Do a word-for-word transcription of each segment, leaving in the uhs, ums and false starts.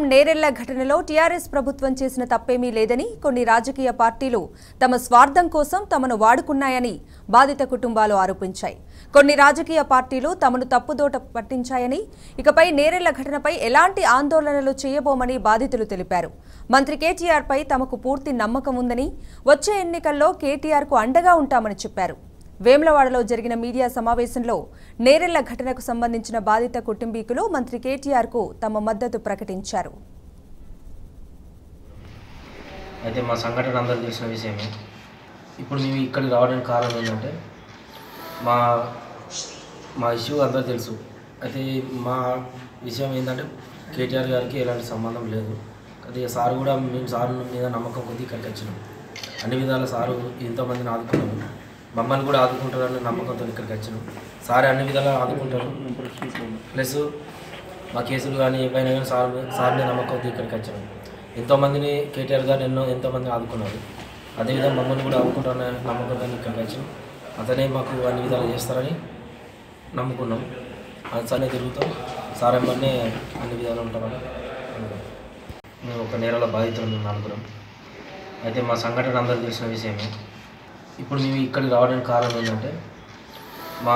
నేరెళ్ల ఘటనలో టీఆర్ఎస్ ప్రభుత్వం చేసిన తప్పేమీ లేదని కొన్ని రాజకీయ పార్టీలు తమ స్వార్థం కోసం తమను వాడుకున్నాయని బాధిత కుటుంబాలు ఆరోపించాయి. కొన్ని రాజకీయ పార్టీలు తమను తప్పుదోట పట్టించాయని, ఇకపై నేరెళ్ల ఘటనపై ఎలాంటి ఆందోళనలు చేయబోమని బాధితులు తెలిపారు. మంత్రి కేటీఆర్ పై తమకు పూర్తి నమ్మకం ఉందని, వచ్చే ఎన్నికల్లో కేటీఆర్ కు అండగా ఉంటామని చెప్పారు. వేములవాడలో జరిగిన మీడియా సమావేశంలో నేరెళ్ల ఘటనకు సంబంధించిన బాధిత కుటుంబీకులు మంత్రి కేటీఆర్ కు తమ మద్దతు ప్రకటించారు. అయితే మా సంఘటన అందరూ తెలిసిన విషయమే. ఇప్పుడు మేము ఇక్కడికి రావడానికి కారణం ఏంటంటే మా మా ఇష్యూ అందరూ తెలుసు. అయితే మా విషయం ఏంటంటే కేటీఆర్ గారికి ఎలాంటి సంబంధం లేదు. అది సారు కూడా మేము సారు మీద నమ్మకం కొద్దీ ఇక్కడికి వచ్చినాం. అన్ని విధాల సారు ఎంతోమందిని ఆదుకున్నాము, మమ్మల్ని కూడా ఆదుకుంటారని నమ్మకంతో ఇక్కడికి వచ్చినాం. సార్ అన్ని విధాలా ఆదుకుంటారు. ప్లస్ మా కేసులు కానీ ఏవైనా కానీ సార్ సార్ మీద నమ్మకంతో ఇక్కడికి వచ్చినాం. ఎంతోమందిని కేటీఆర్ గారు ఎన్నో ఎంతోమందిని ఆదుకున్నారు. అదేవిధంగా మమ్మల్ని కూడా ఆదుకుంటారని నమ్మకంతో ఇక్కడికి వచ్చినాం. అతనే మాకు అన్ని విధాలు చేస్తారని నమ్ముకున్నాం. అతనే తిరుగుతాం. సార్ అమ్మనే అన్ని విధాలు ఉంటామని అనుకున్నాం. మేము ఒక నేరాల బాధితులు నలుగురం. అయితే మా సంఘటన అందరూ తెలిసిన విషయమే. ఇప్పుడు మేము ఇక్కడికి రావడానికి కారణం ఏంటంటే మా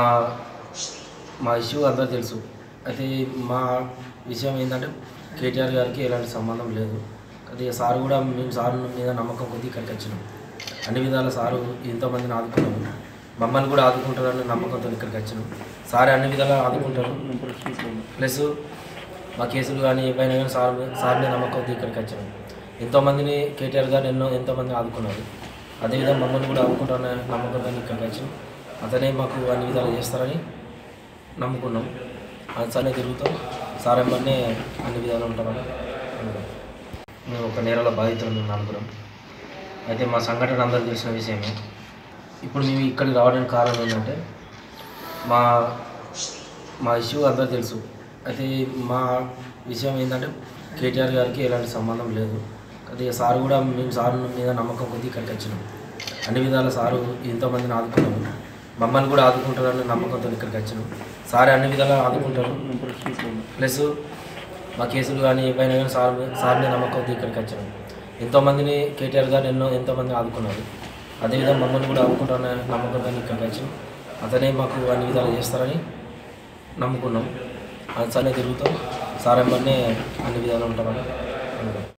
మా ఇష్యూ అందరూ తెలుసు. అయితే మా విషయం ఏంటంటే కేటీఆర్ గారికి ఎలాంటి సంబంధం లేదు. అది సారు కూడా మేము సారు మీద నమ్మకం కొద్దీ ఇక్కడికి వచ్చినాం. అన్ని విధాల సారు ఎంతోమందిని ఆదుకున్నాము, మమ్మల్ని కూడా ఆదుకుంటారని నమ్మకంతో ఇక్కడికి వచ్చినాం. సార్ అన్ని విధాలా ఆదుకుంటారు. ప్లస్ మా కేసులు కానీ ఏవైనా కానీ సార్ సార్ మీద నమ్మకం కొద్దీ ఇక్కడికి వచ్చినాం. ఎంతోమందిని కేటీఆర్ గారు ఎన్నో ఎంతోమందిని ఆదుకున్నారు. అదేవిధంగా మమ్మల్ని కూడా ఆదుకుంటారని నమ్మకంతో ఇక్కడికి వచ్చినాం. అతనే మాకు అన్ని విధాలు చేస్తారని నమ్ముకున్నాం. అతనే తిరుగుతాం. సార్ అమ్మనే అన్ని విధాలు ఉంటామని అనుకున్నాం. మేము ఒక నేరాల బాధితులు నలుగురం. అయితే మా సంఘటన అందరూ తెలిసిన విషయమే. ఇప్పుడు మేము ఇక్కడికి రావడానికి కారణం ఏంటంటే మా మా ఇష్యూ అందరూ తెలుసు. అయితే మా విషయం ఏంటంటే కేటీఆర్ గారికి ఎలాంటి సంబంధం లేదు. అది సారు కూడా మేము సారు మీద నమ్మకం కొద్దీ ఇక్కడికి వచ్చినాం. అన్ని విధాల సారు ఎంతోమందిని ఆదుకున్నాము, మమ్మల్ని కూడా ఆదుకుంటారని నమ్మకంతో ఇక్కడికి వచ్చినాం. సార్ అన్ని విధాలా ఆదుకుంటారు. ప్లస్ మా కేసులు కానీ ఏవైనా కానీ సార్ సార్ మీద నమ్మకం కొద్దీ ఇక్కడికి వచ్చినాం. ఎంతోమందిని కేటీఆర్ గారు ఎన్నో ఎంతోమందిని ఆదుకున్నారు. అదేవిధంగా మమ్మల్ని కూడా ఆదుకుంటారని నమ్మకంతో ఇక్కడికి వచ్చినాం. అతనే మాకు అన్ని విధాలు చేస్తారని నమ్ముకున్నాం. అతనే తిరుగుతాం. సార్ అమ్మనే అన్ని విధాలు ఉంటామని